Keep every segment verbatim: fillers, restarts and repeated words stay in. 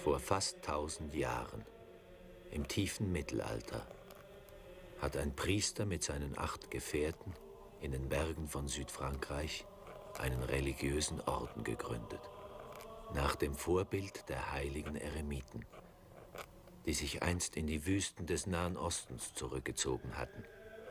Vor fast tausend Jahren, im tiefen Mittelalter, hat ein Priester mit seinen acht Gefährten in den Bergen von Südfrankreich einen religiösen Orden gegründet, nach dem Vorbild der heiligen Eremiten, die sich einst in die Wüsten des Nahen Ostens zurückgezogen hatten.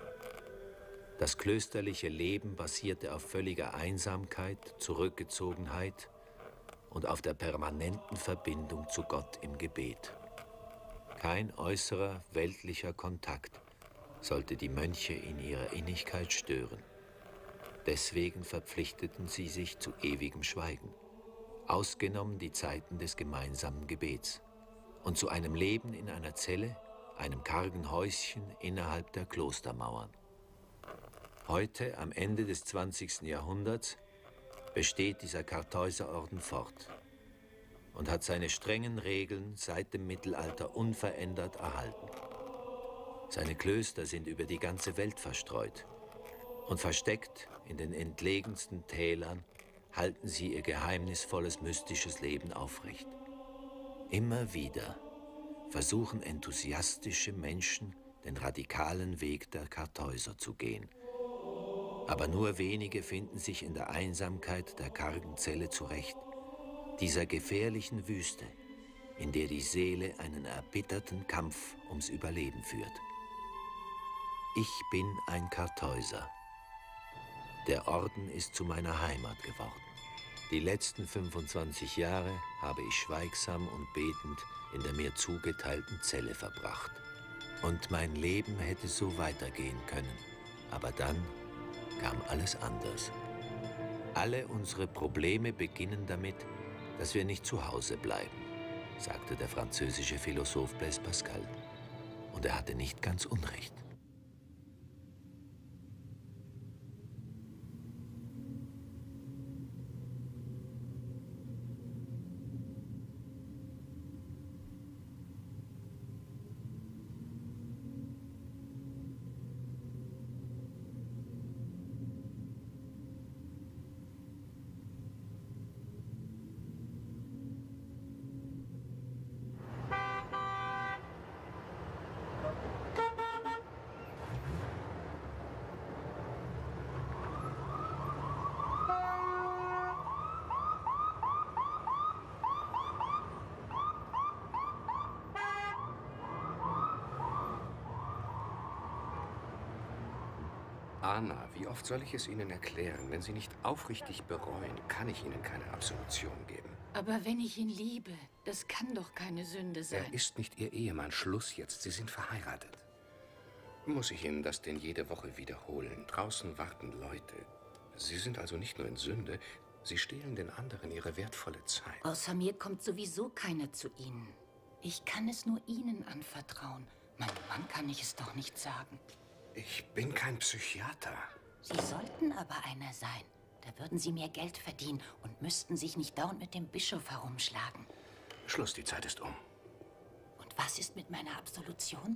Das klösterliche Leben basierte auf völliger Einsamkeit, Zurückgezogenheit und auf der permanenten Verbindung zu Gott im Gebet. Kein äußerer weltlicher Kontakt sollte die Mönche in ihrer Innigkeit stören. Deswegen verpflichteten sie sich zu ewigem Schweigen, ausgenommen die Zeiten des gemeinsamen Gebets, und zu einem Leben in einer Zelle, einem kargen Häuschen innerhalb der Klostermauern. Heute, am Ende des zwanzigsten Jahrhunderts, besteht dieser Kartäuserorden fort und hat seine strengen Regeln seit dem Mittelalter unverändert erhalten. Seine Klöster sind über die ganze Welt verstreut und versteckt in den entlegensten Tälern halten sie ihr geheimnisvolles, mystisches Leben aufrecht. Immer wieder versuchen enthusiastische Menschen, den radikalen Weg der Kartäuser zu gehen. Aber nur wenige finden sich in der Einsamkeit der kargen Zelle zurecht, dieser gefährlichen Wüste, in der die Seele einen erbitterten Kampf ums Überleben führt. Ich bin ein Kartäuser. Der Orden ist zu meiner Heimat geworden. Die letzten fünfundzwanzig Jahre habe ich schweigsam und betend in der mir zugeteilten Zelle verbracht. Und mein Leben hätte so weitergehen können. Aber dann kam alles anders. Alle unsere Probleme beginnen damit, dass wir nicht zu Hause bleiben, sagte der französische Philosoph Blaise Pascal. Und er hatte nicht ganz Unrecht. Anna, wie oft soll ich es Ihnen erklären? Wenn Sie nicht aufrichtig bereuen, kann ich Ihnen keine Absolution geben. Aber wenn ich ihn liebe, das kann doch keine Sünde sein. Er ist nicht Ihr Ehemann. Schluss jetzt. Sie sind verheiratet. Muss ich Ihnen das denn jede Woche wiederholen? Draußen warten Leute. Sie sind also nicht nur in Sünde, Sie stehlen den anderen ihre wertvolle Zeit. Außer mir kommt sowieso keiner zu Ihnen. Ich kann es nur Ihnen anvertrauen. Meinem Mann kann ich es doch nicht sagen. Ich bin kein Psychiater. Sie sollten aber einer sein. Da würden Sie mehr Geld verdienen und müssten sich nicht dauernd mit dem Bischof herumschlagen. Schluss, die Zeit ist um. Und was ist mit meiner Absolution?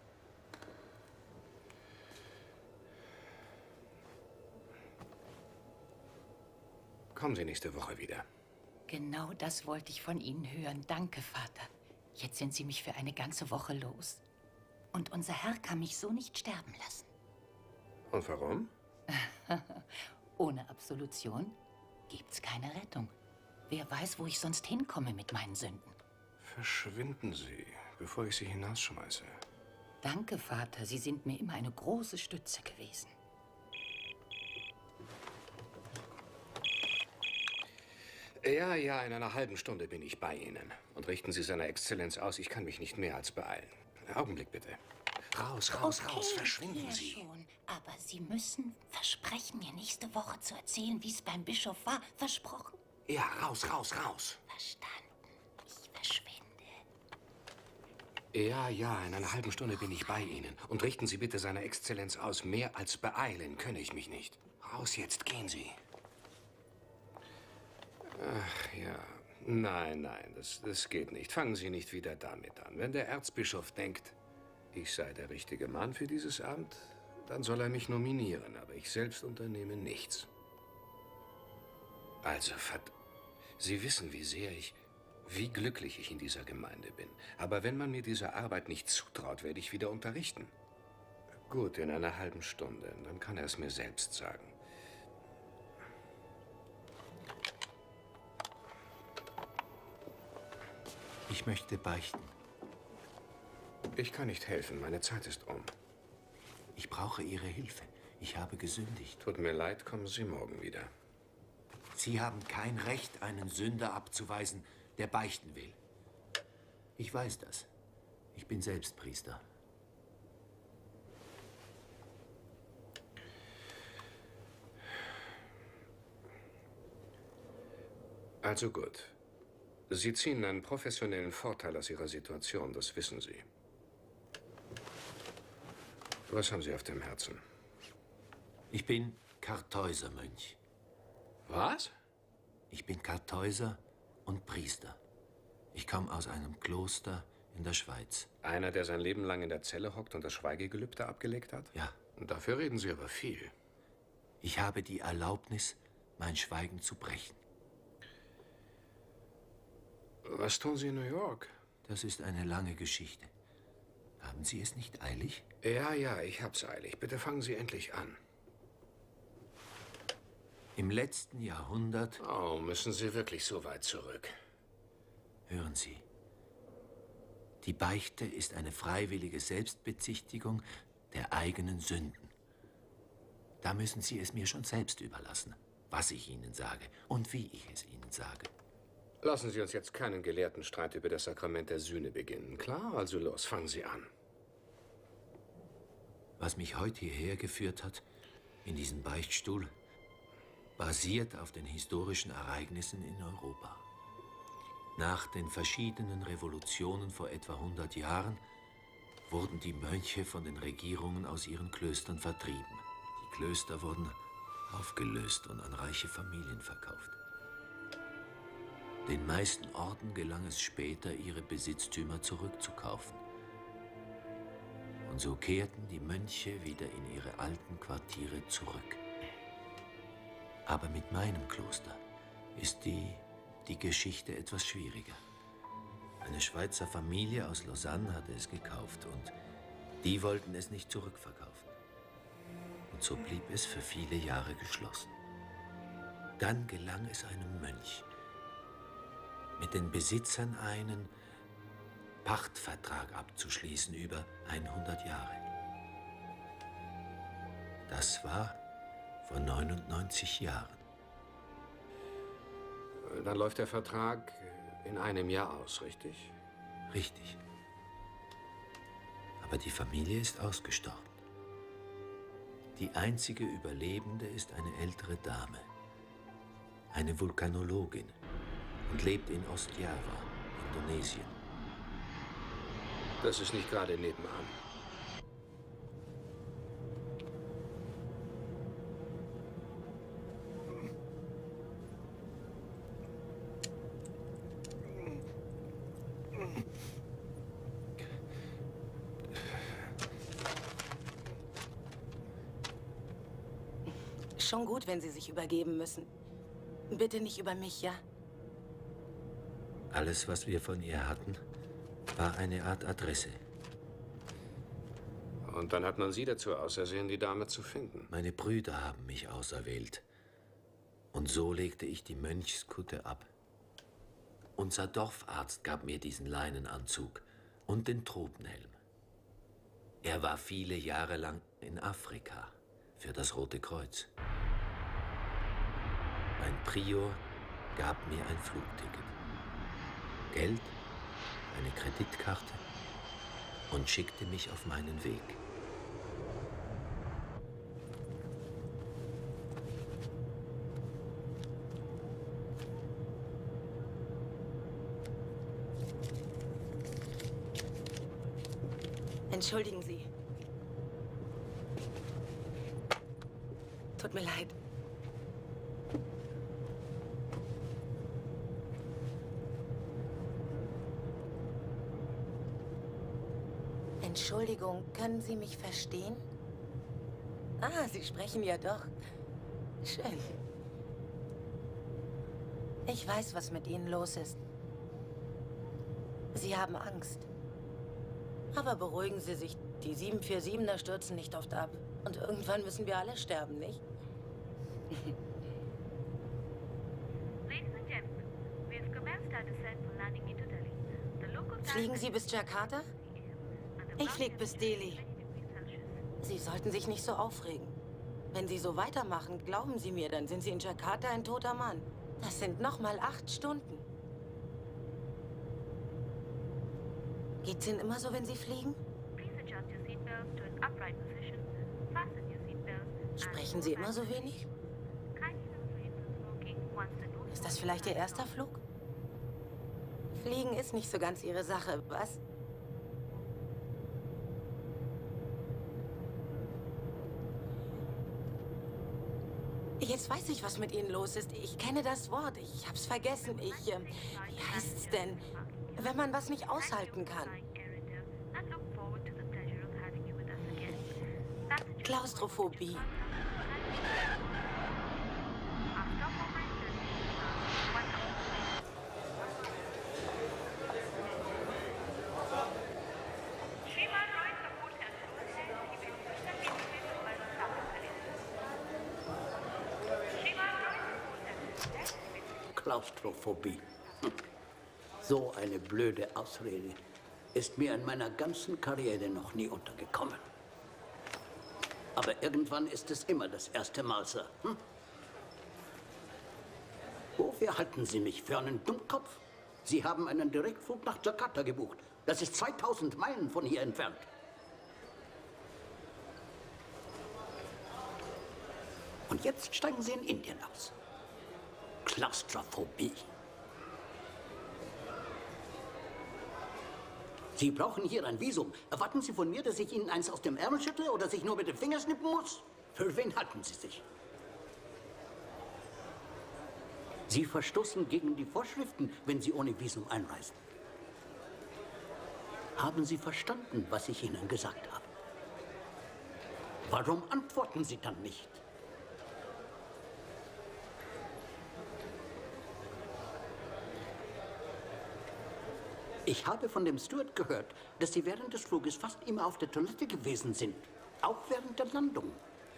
Kommen Sie nächste Woche wieder. Genau das wollte ich von Ihnen hören. Danke, Vater. Jetzt sind Sie mich für eine ganze Woche los. Und unser Herr kann mich so nicht sterben lassen. Und warum? Ohne Absolution gibt's keine Rettung. Wer weiß, wo ich sonst hinkomme mit meinen Sünden. Verschwinden Sie, bevor ich Sie hinausschmeiße. Danke, Vater. Sie sind mir immer eine große Stütze gewesen. Ja, ja, in einer halben Stunde bin ich bei Ihnen. Und richten Sie seiner Exzellenz aus, ich kann mich nicht mehr als beeilen. Augenblick bitte. Raus, raus, okay, raus, verschwinden ja Sie. Schon. Aber Sie müssen versprechen, mir nächste Woche zu erzählen, wie es beim Bischof war. Versprochen? Ja, raus, raus, raus. Verstanden. Ich verschwinde. Ja, ja, in einer halben Stunde bin ich bei Ihnen. Und richten Sie bitte seiner Exzellenz aus, mehr als beeilen könne ich mich nicht. Raus jetzt, gehen Sie. Ach ja, nein, nein, das, das geht nicht. Fangen Sie nicht wieder damit an. Wenn der Erzbischof denkt, ich sei der richtige Mann für dieses Amt, dann soll er mich nominieren, aber ich selbst unternehme nichts. Also, Verd Sie wissen, wie sehr ich... wie glücklich ich in dieser Gemeinde bin. Aber wenn man mir diese Arbeit nicht zutraut, werde ich wieder unterrichten. Gut, in einer halben Stunde. Dann kann er es mir selbst sagen. Ich möchte beichten. Ich kann nicht helfen. Meine Zeit ist um. Ich brauche Ihre Hilfe. Ich habe gesündigt. Tut mir leid, kommen Sie morgen wieder. Sie haben kein Recht, einen Sünder abzuweisen, der beichten will. Ich weiß das. Ich bin selbst Priester. Also gut. Sie ziehen einen professionellen Vorteil aus Ihrer Situation, das wissen Sie. Was haben Sie auf dem Herzen? Ich bin Kartäusermönch. Was? Ich bin Kartäuser und Priester. Ich komme aus einem Kloster in der Schweiz. Einer, der sein Leben lang in der Zelle hockt und das Schweigegelübde abgelegt hat? Ja. Und dafür reden Sie aber viel. Ich habe die Erlaubnis, mein Schweigen zu brechen. Was tun Sie in New York? Das ist eine lange Geschichte. Haben Sie es nicht eilig? Ja, ja, ich hab's eilig. Bitte fangen Sie endlich an. Im letzten Jahrhundert... Oh, müssen Sie wirklich so weit zurück? Hören Sie. Die Beichte ist eine freiwillige Selbstbezichtigung der eigenen Sünden. Da müssen Sie es mir schon selbst überlassen, was ich Ihnen sage und wie ich es Ihnen sage. Lassen Sie uns jetzt keinen gelehrten Streit über das Sakrament der Sühne beginnen. Klar? Also los, fangen Sie an. Was mich heute hierher geführt hat, in diesen Beichtstuhl, basiert auf den historischen Ereignissen in Europa. Nach den verschiedenen Revolutionen vor etwa hundert Jahren wurden die Mönche von den Regierungen aus ihren Klöstern vertrieben. Die Klöster wurden aufgelöst und an reiche Familien verkauft. Den meisten Orden gelang es später, ihre Besitztümer zurückzukaufen. Und so kehrten die Mönche wieder in ihre alten Quartiere zurück. Aber mit meinem Kloster ist die, die Geschichte etwas schwieriger. Eine Schweizer Familie aus Lausanne hatte es gekauft und die wollten es nicht zurückverkaufen. Und so blieb es für viele Jahre geschlossen. Dann gelang es einem Mönch, mit den Besitzern einen Pachtvertrag abzuschließen über hundert Jahre. Das war vor neunundneunzig Jahren. Dann läuft der Vertrag in einem Jahr aus, richtig? Richtig. Aber die Familie ist ausgestorben. Die einzige Überlebende ist eine ältere Dame, eine Vulkanologin, und lebt in Ostjava, Indonesien. Das ist nicht gerade nebenan. Schon gut, wenn Sie sich übergeben müssen. Bitte nicht über mich, ja? Alles, was wir von ihr hatten, war eine Art Adresse. Und dann hat man Sie dazu ausersehen, die Dame zu finden. Meine Brüder haben mich auserwählt. Und so legte ich die Mönchskutte ab. Unser Dorfarzt gab mir diesen Leinenanzug und den Tropenhelm. Er war viele Jahre lang in Afrika für das Rote Kreuz. Mein Prior gab mir ein Flugticket, Geld, eine Kreditkarte und schickte mich auf meinen Weg. Entschuldigen Sie. Tut mir leid. Entschuldigung, können Sie mich verstehen? Ah, Sie sprechen ja doch. Schön. Ich weiß, was mit Ihnen los ist. Sie haben Angst. Aber beruhigen Sie sich, die sieben vier siebener stürzen nicht oft ab. Und irgendwann müssen wir alle sterben, nicht? Fliegen Sie bis Jakarta? Ich fliege bis Delhi. Sie sollten sich nicht so aufregen. Wenn Sie so weitermachen, glauben Sie mir, dann sind Sie in Jakarta ein toter Mann. Das sind noch mal acht Stunden. Geht's Ihnen immer so, wenn Sie fliegen? Sprechen Sie immer so wenig? Ist das vielleicht Ihr erster Flug? Fliegen ist nicht so ganz Ihre Sache, was? Jetzt weiß ich, was mit Ihnen los ist. Ich kenne das Wort. Ich hab's vergessen. Ich, äh, wie heißt's denn? Wenn man was nicht aushalten kann. Klaustrophobie. Klaustrophobie. Hm. So eine blöde Ausrede ist mir in meiner ganzen Karriere noch nie untergekommen. Aber irgendwann ist es immer das erste Mal, Sir. Hm? Wofür halten Sie mich für einen Dummkopf? Sie haben einen Direktflug nach Jakarta gebucht. Das ist zweitausend Meilen von hier entfernt. Und jetzt steigen Sie in Indien aus. Klaustrophobie. Sie brauchen hier ein Visum. Erwarten Sie von mir, dass ich Ihnen eins aus dem Ärmel schüttle oder sich nur mit dem Finger schnippen muss? Für wen halten Sie sich? Sie verstoßen gegen die Vorschriften, wenn Sie ohne Visum einreisen. Haben Sie verstanden, was ich Ihnen gesagt habe? Warum antworten Sie dann nicht? Ich habe von dem Steward gehört, dass Sie während des Fluges fast immer auf der Toilette gewesen sind. Auch während der Landung.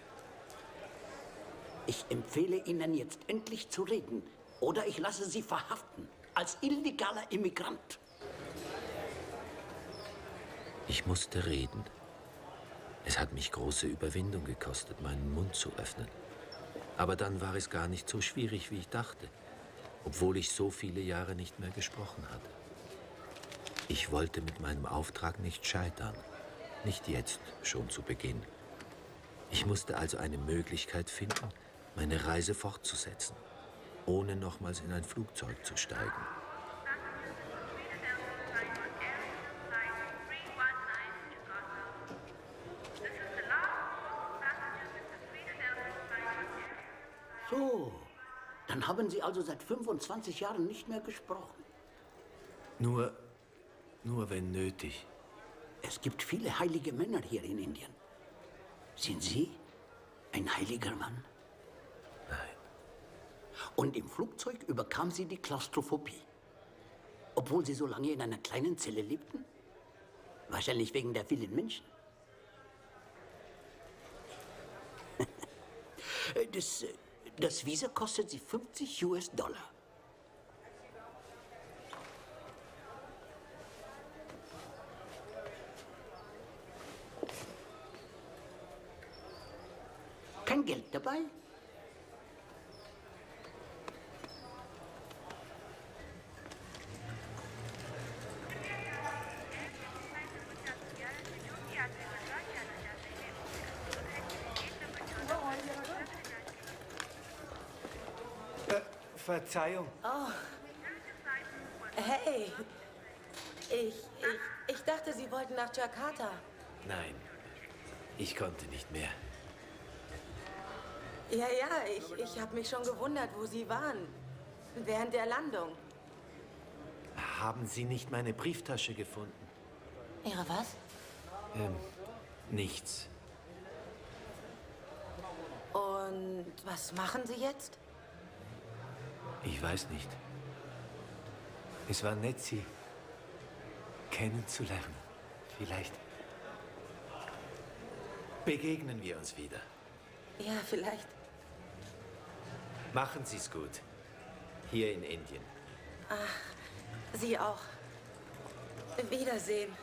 Ich empfehle Ihnen jetzt endlich zu reden. Oder ich lasse Sie verhaften. Als illegaler Immigrant. Ich musste reden. Es hat mich große Überwindung gekostet, meinen Mund zu öffnen. Aber dann war es gar nicht so schwierig, wie ich dachte. Obwohl ich so viele Jahre nicht mehr gesprochen hatte. Ich wollte mit meinem Auftrag nicht scheitern. Nicht jetzt, schon zu Beginn. Ich musste also eine Möglichkeit finden, meine Reise fortzusetzen, ohne nochmals in ein Flugzeug zu steigen. So, dann haben Sie also seit fünfundzwanzig Jahren nicht mehr gesprochen. Nur, nur wenn nötig. Es gibt viele heilige Männer hier in Indien. Sind Sie ein heiliger Mann? Nein. Und im Flugzeug überkam Sie die Klaustrophobie. Obwohl Sie so lange in einer kleinen Zelle lebten? Wahrscheinlich wegen der vielen Menschen. Das, das Visa kostet Sie fünfzig US-Dollar. Kein Geld dabei? Äh, Verzeihung. Oh. Hey. Ich, ich, ich dachte, Sie wollten nach Jakarta. Nein, ich konnte nicht mehr. Ja, ja, ich, ich habe mich schon gewundert, wo Sie waren. Während der Landung. Haben Sie nicht meine Brieftasche gefunden? Ihre was? Ähm, nichts. Und was machen Sie jetzt? Ich weiß nicht. Es war nett, Sie. kennenzulernen. Vielleicht begegnen wir uns wieder. Ja, vielleicht. Machen Sie es gut. Hier in Indien. Ach, Sie auch. Wiedersehen.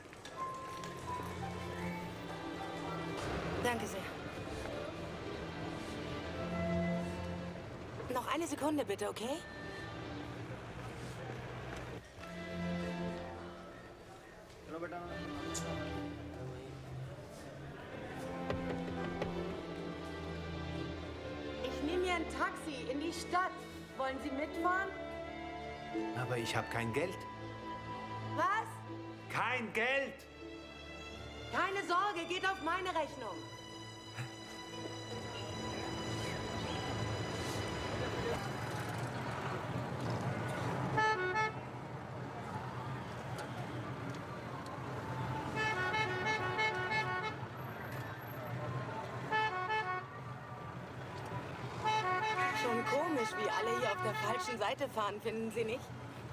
Danke sehr. Noch eine Sekunde bitte, okay? Ich nehme mir ein Taxi in die Stadt. Wollen Sie mitfahren? Aber ich habe kein Geld. Was? Kein Geld! Keine Sorge, geht auf meine Rechnung. Schon komisch, wie alle hier auf der falschen Seite fahren, finden Sie nicht?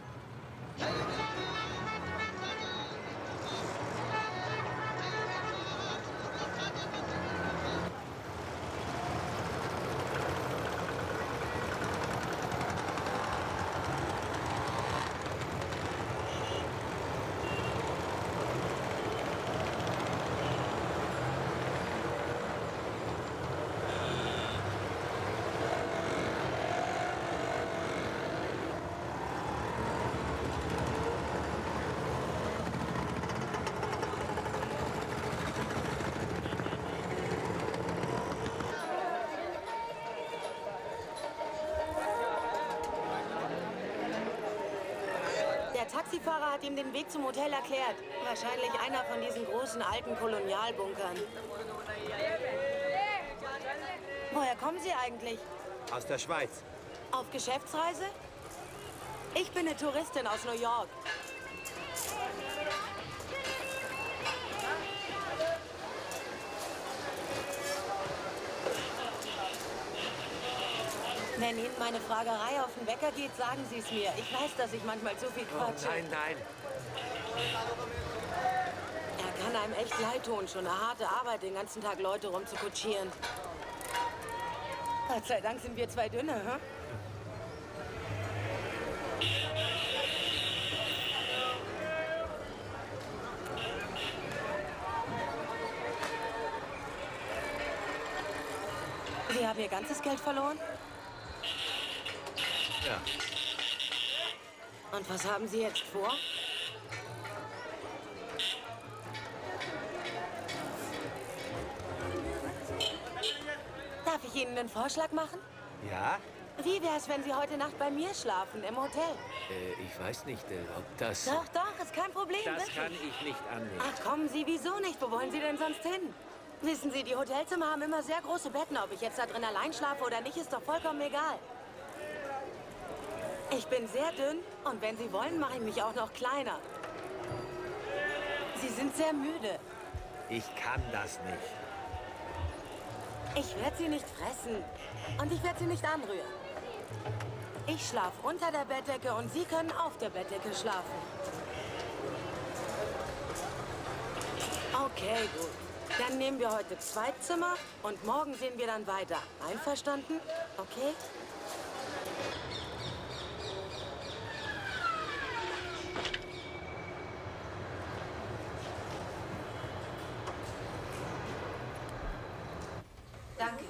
Der Taxifahrer hat ihm den Weg zum Hotel erklärt. Wahrscheinlich einer von diesen großen alten Kolonialbunkern. Woher kommen Sie eigentlich? Aus der Schweiz. Auf Geschäftsreise? Ich bin eine Touristin aus New York. Wenn Ihnen meine Fragerei auf den Wecker geht, sagen Sie es mir. Ich weiß, dass ich manchmal zu viel quatsche. Oh, nein, nein. Er kann einem echt leid tun. Schon eine harte Arbeit, den ganzen Tag Leute rumzukutschieren. Gott sei Dank sind wir zwei Dünne, hm? Sie haben Ihr ganzes Geld verloren? Ja. Und was haben Sie jetzt vor? Darf ich Ihnen einen Vorschlag machen? Ja? Wie wär's, wenn Sie heute Nacht bei mir schlafen, im Hotel? Äh, ich weiß nicht, äh, ob das... Doch, doch, ist kein Problem. Das wirklich. kann ich nicht annehmen. Ach, kommen Sie, wieso nicht? Wo wollen Sie denn sonst hin? Wissen Sie, die Hotelzimmer haben immer sehr große Betten. Ob ich jetzt da drin allein schlafe oder nicht, ist doch vollkommen egal. Ich bin sehr dünn und wenn Sie wollen, mache ich mich auch noch kleiner. Sie sind sehr müde. Ich kann das nicht. Ich werde Sie nicht fressen und ich werde Sie nicht anrühren. Ich schlafe unter der Bettdecke und Sie können auf der Bettdecke schlafen. Okay, gut. Dann nehmen wir heute zwei Zimmer und morgen sehen wir dann weiter. Einverstanden? Okay? Danke.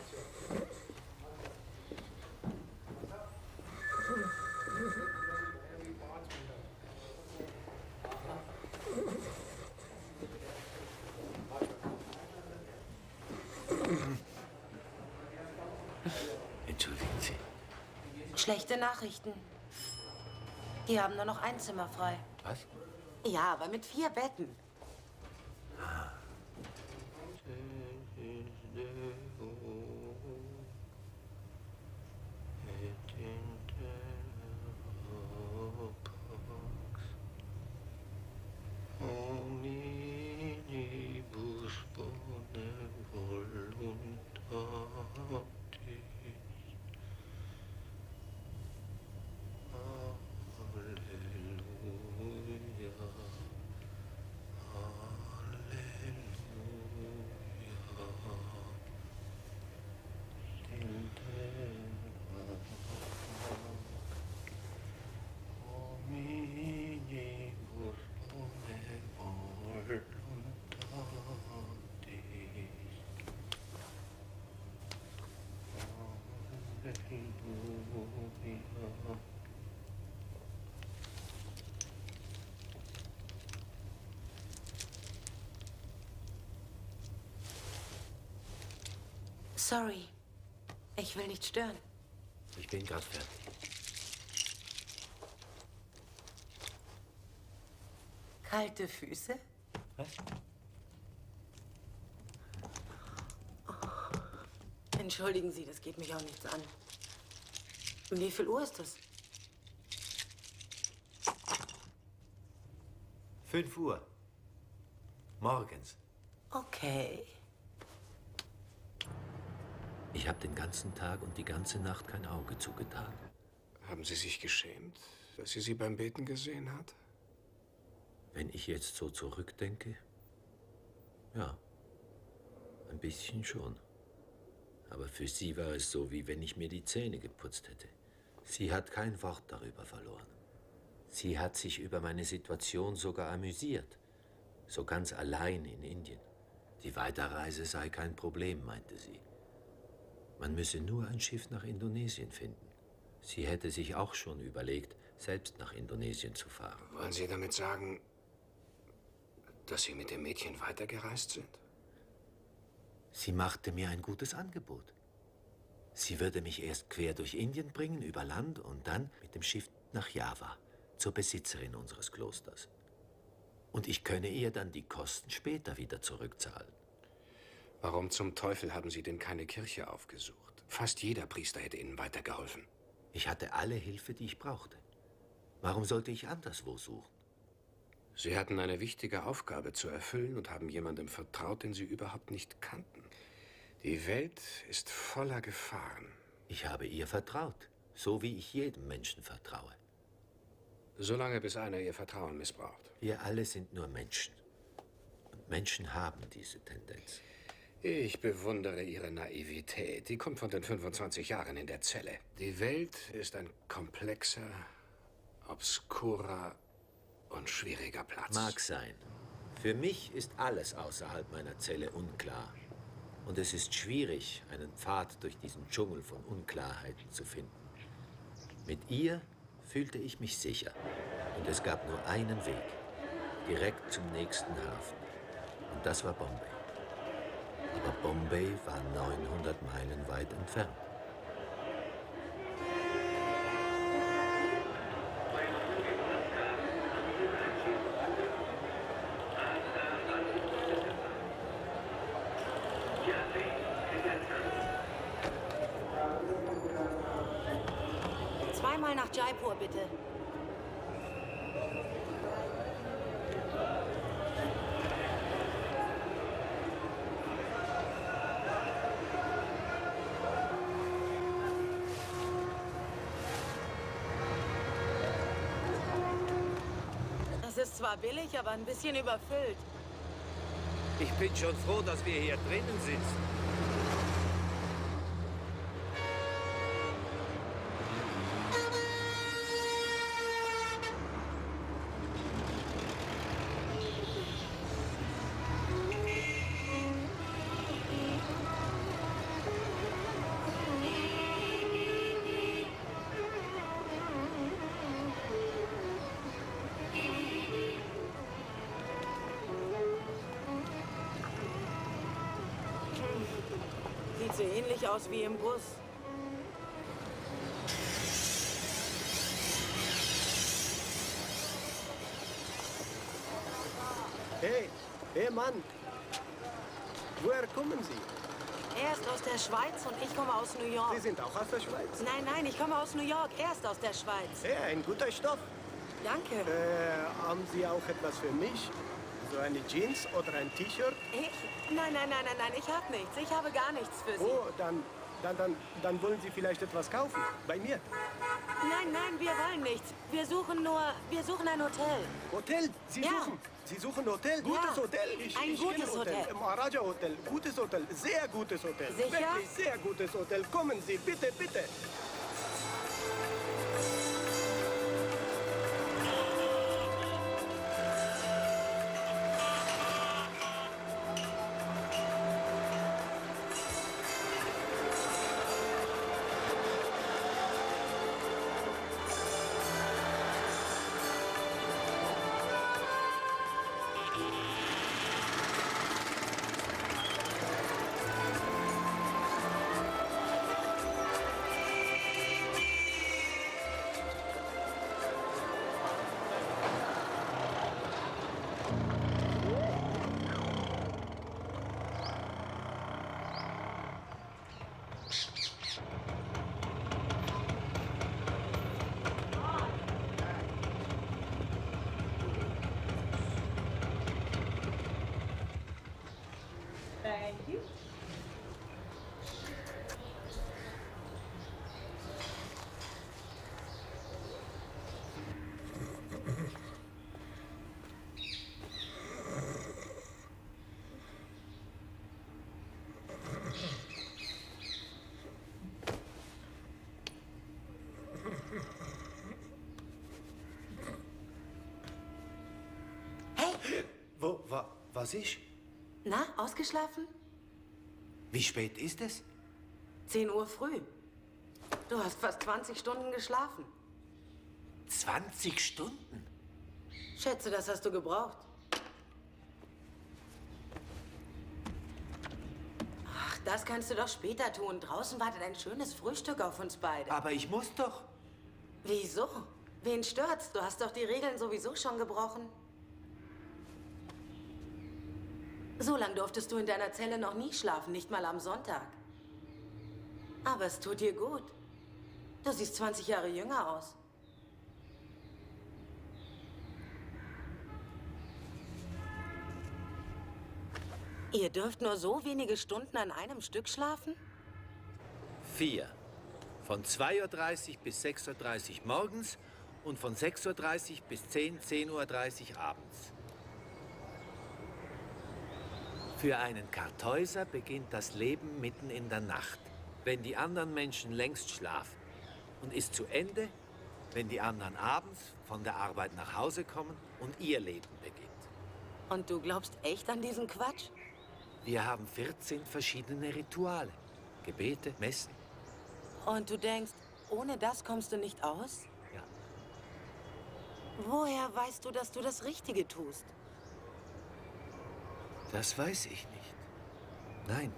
Entschuldigen Sie. Schlechte Nachrichten. Die haben nur noch ein Zimmer frei. Was? Ja, aber mit vier Betten. Sorry. Ich will nicht stören. Ich bin gerade fertig. Kalte Füße? Was? Oh. Entschuldigen Sie, das geht mich auch nichts an. Wie viel Uhr ist es? Fünf Uhr. Morgens. Okay. Ich habe den ganzen Tag und die ganze Nacht kein Auge zugetan. Haben Sie sich geschämt, dass sie Sie beim Beten gesehen hat? Wenn ich jetzt so zurückdenke, ja, ein bisschen schon. Aber für sie war es so, wie wenn ich mir die Zähne geputzt hätte. Sie hat kein Wort darüber verloren. Sie hat sich über meine Situation sogar amüsiert. So ganz allein in Indien. Die Weiterreise sei kein Problem, meinte sie. Man müsse nur ein Schiff nach Indonesien finden. Sie hätte sich auch schon überlegt, selbst nach Indonesien zu fahren. Wollen Sie damit sagen, dass Sie mit dem Mädchen weitergereist sind? Sie machte mir ein gutes Angebot. Sie würde mich erst quer durch Indien bringen, über Land und dann mit dem Schiff nach Java, zur Besitzerin unseres Klosters. Und ich könne ihr dann die Kosten später wieder zurückzahlen. Warum zum Teufel haben Sie denn keine Kirche aufgesucht? Fast jeder Priester hätte Ihnen weitergeholfen. Ich hatte alle Hilfe, die ich brauchte. Warum sollte ich anderswo suchen? Sie hatten eine wichtige Aufgabe zu erfüllen und haben jemandem vertraut, den Sie überhaupt nicht kannten. Die Welt ist voller Gefahren. Ich habe ihr vertraut, so wie ich jedem Menschen vertraue. Solange bis einer Ihr Vertrauen missbraucht. Wir alle sind nur Menschen. Und Menschen haben diese Tendenz. Ich bewundere Ihre Naivität. Die kommt von den fünfundzwanzig Jahren in der Zelle. Die Welt ist ein komplexer, obskurer und schwieriger Platz. Mag sein. Für mich ist alles außerhalb meiner Zelle unklar. Und es ist schwierig, einen Pfad durch diesen Dschungel von Unklarheiten zu finden. Mit ihr fühlte ich mich sicher. Und es gab nur einen Weg. Direkt zum nächsten Hafen. Und das war Bombay. Aber Bombay war neunhundert Meilen weit entfernt. Zweimal nach Jaipur, bitte. Es ist zwar billig, aber ein bisschen überfüllt. Ich bin schon froh, dass wir hier drinnen sitzen. Sieht so ähnlich aus wie im Bus. Hey, hey Mann, woher kommen Sie? Er ist aus der Schweiz und ich komme aus New York. Sie sind auch aus der Schweiz? Nein, nein, ich komme aus New York. Er ist aus der Schweiz. Hey, ein guter Stoff. Danke. Äh, haben Sie auch etwas für mich? So eine Jeans oder ein T-Shirt? Ich? Nein, nein, nein, nein, nein, ich habe nichts. Ich habe gar nichts für Sie. Oh, dann, dann, dann, dann wollen Sie vielleicht etwas kaufen. Bei mir. Nein, nein, wir wollen nichts. Wir suchen nur, wir suchen ein Hotel. Hotel? Sie Ja. suchen? Sie suchen Hotel? Gutes Ja, Hotel? Ich, ein ich gutes kenne Hotel. Maharaja Hotel. Gutes Hotel. Sehr gutes Hotel. Sicher? Wirklich sehr gutes Hotel. Kommen Sie, bitte, bitte. Wo, wa, was ist? Na, ausgeschlafen? Wie spät ist es? zehn Uhr früh. Du hast fast zwanzig Stunden geschlafen. zwanzig Stunden? Schätze, das hast du gebraucht. Ach, das kannst du doch später tun. Draußen wartet ein schönes Frühstück auf uns beide. Aber ich muss doch. Wieso? Wen stört's? Du hast doch die Regeln sowieso schon gebrochen. So lange durftest du in deiner Zelle noch nie schlafen, nicht mal am Sonntag. Aber es tut dir gut. Du siehst zwanzig Jahre jünger aus. Ihr dürft nur so wenige Stunden an einem Stück schlafen? Vier. Von zwei Uhr dreißig bis sechs Uhr dreißig morgens und von sechs Uhr dreißig bis zehn, zehn Uhr dreißig abends. Für einen Kartäuser beginnt das Leben mitten in der Nacht, wenn die anderen Menschen längst schlafen, und ist zu Ende, wenn die anderen abends von der Arbeit nach Hause kommen und ihr Leben beginnt. Und du glaubst echt an diesen Quatsch? Wir haben vierzehn verschiedene Rituale. Gebete, Messen. Und du denkst, ohne das kommst du nicht aus? Ja. Woher weißt du, dass du das Richtige tust? Das weiß ich nicht. Nein.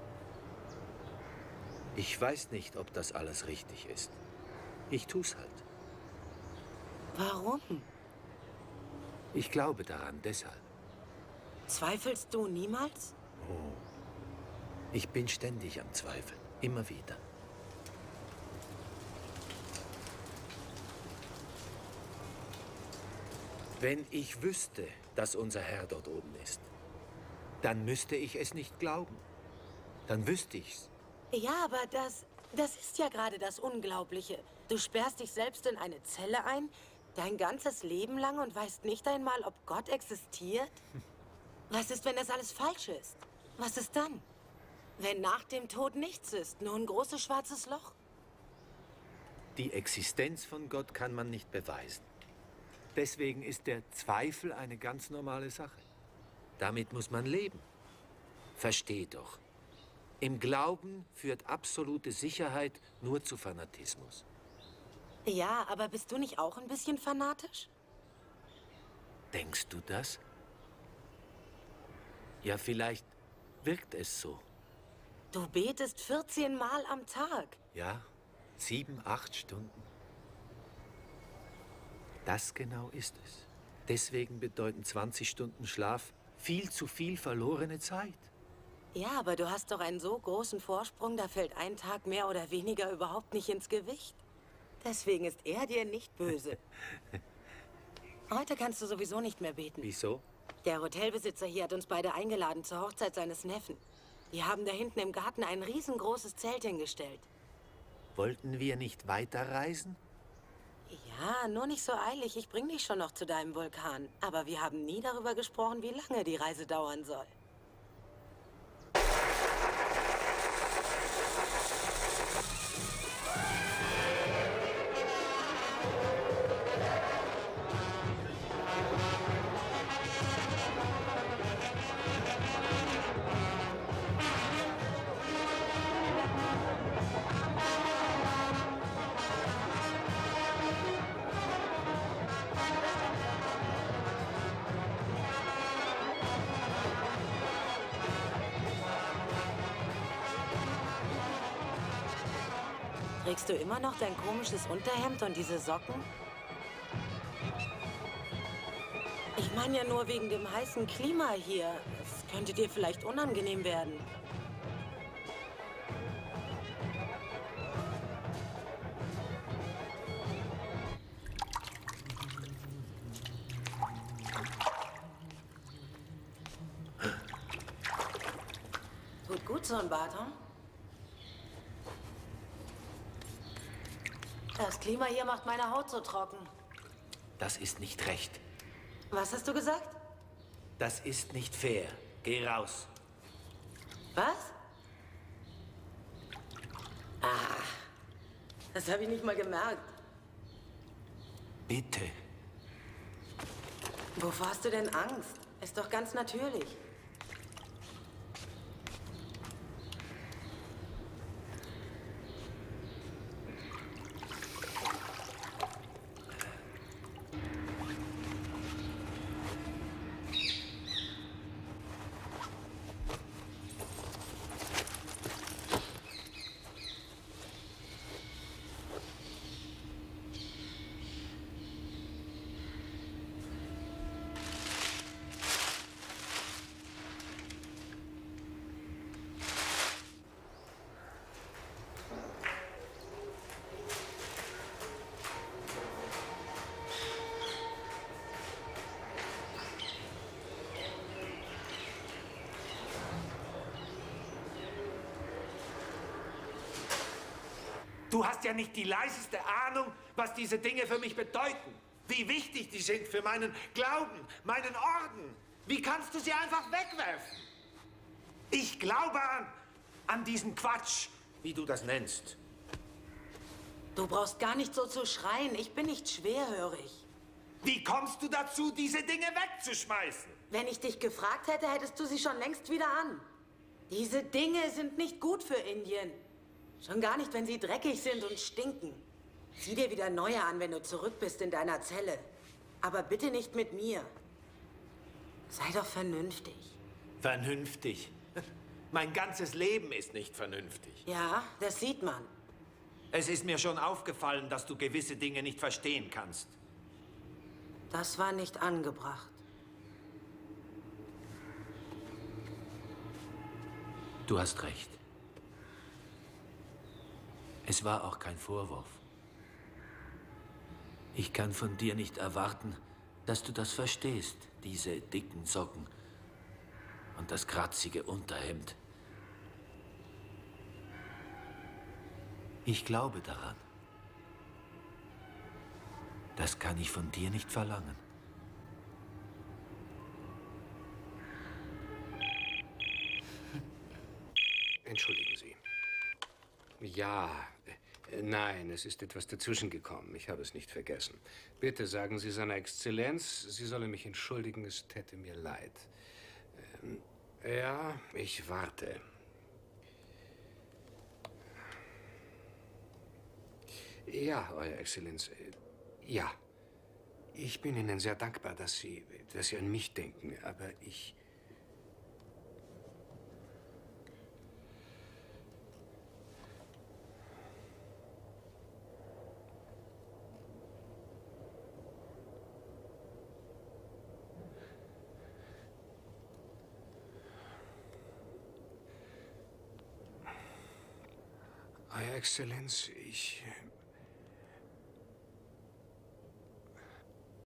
Ich weiß nicht, ob das alles richtig ist. Ich tu's halt. Warum? Ich glaube daran, deshalb. Zweifelst du niemals? Oh. Ich bin ständig am Zweifeln. Immer wieder. Wenn ich wüsste, dass unser Herr dort oben ist, dann müsste ich es nicht glauben. Dann wüsste ich's. Ja, aber das, das ist ja gerade das Unglaubliche. Du sperrst dich selbst in eine Zelle ein, dein ganzes Leben lang und weißt nicht einmal, ob Gott existiert? Was ist, wenn das alles falsch ist? Was ist dann? Wenn nach dem Tod nichts ist, nur ein großes schwarzes Loch? Die Existenz von Gott kann man nicht beweisen. Deswegen ist der Zweifel eine ganz normale Sache. Damit muss man leben. Versteh doch. Im Glauben führt absolute Sicherheit nur zu Fanatismus. Ja, aber bist du nicht auch ein bisschen fanatisch? Denkst du das? Ja, vielleicht wirkt es so. Du betest vierzehn Mal am Tag. Ja, sieben, acht Stunden. Das genau ist es. Deswegen bedeuten zwanzig Stunden Schlaf viel zu viel verlorene Zeit. Ja, aber du hast doch einen so großen Vorsprung, da fällt ein Tag mehr oder weniger überhaupt nicht ins Gewicht. Deswegen ist er dir nicht böse. Heute kannst du sowieso nicht mehr beten. Wieso? Der Hotelbesitzer hier hat uns beide eingeladen zur Hochzeit seines Neffen. Wir haben da hinten im Garten ein riesengroßes Zelt hingestellt. Wollten wir nicht weiterreisen? Ja, nur nicht so eilig. Ich bring dich schon noch zu deinem Vulkan. Aber wir haben nie darüber gesprochen, wie lange die Reise dauern soll. Trägst du immer noch dein komisches Unterhemd und diese Socken? Ich meine ja nur wegen dem heißen Klima hier. Es könnte dir vielleicht unangenehm werden. Tut gut, so ein Bad, hm? Das Klima hier macht meine Haut so trocken. Das ist nicht recht. Was hast du gesagt? Das ist nicht fair. Geh raus. Was? Ah, das habe ich nicht mal gemerkt. Bitte. Wovor hast du denn Angst? Ist doch ganz natürlich. Du hast ja nicht die leiseste Ahnung, was diese Dinge für mich bedeuten. Wie wichtig die sind für meinen Glauben, meinen Orden. Wie kannst du sie einfach wegwerfen? Ich glaube an, an diesen Quatsch, wie du das nennst. Du brauchst gar nicht so zu schreien. Ich bin nicht schwerhörig. Wie kommst du dazu, diese Dinge wegzuschmeißen? Wenn ich dich gefragt hätte, hättest du sie schon längst wieder an. Diese Dinge sind nicht gut für Indien. Schon gar nicht, wenn sie dreckig sind und stinken. Zieh dir wieder neue an, wenn du zurück bist in deiner Zelle. Aber bitte nicht mit mir. Sei doch vernünftig. Vernünftig? Mein ganzes Leben ist nicht vernünftig. Ja, das sieht man. Es ist mir schon aufgefallen, dass du gewisse Dinge nicht verstehen kannst. Das war nicht angebracht. Du hast recht. Es war auch kein Vorwurf. Ich kann von dir nicht erwarten, dass du das verstehst, diese dicken Socken und das kratzige Unterhemd. Ich glaube daran. Das kann ich von dir nicht verlangen. Entschuldigen Sie. Ja, äh, nein, es ist etwas dazwischen gekommen. Ich habe es nicht vergessen. Bitte sagen Sie seiner Exzellenz, Sie solle mich entschuldigen, es täte mir leid. Ähm, ja, ich warte. Ja, Euer Exzellenz, äh, ja. Ich bin Ihnen sehr dankbar, dass Sie, dass Sie an mich denken, aber ich... Euer Exzellenz, ich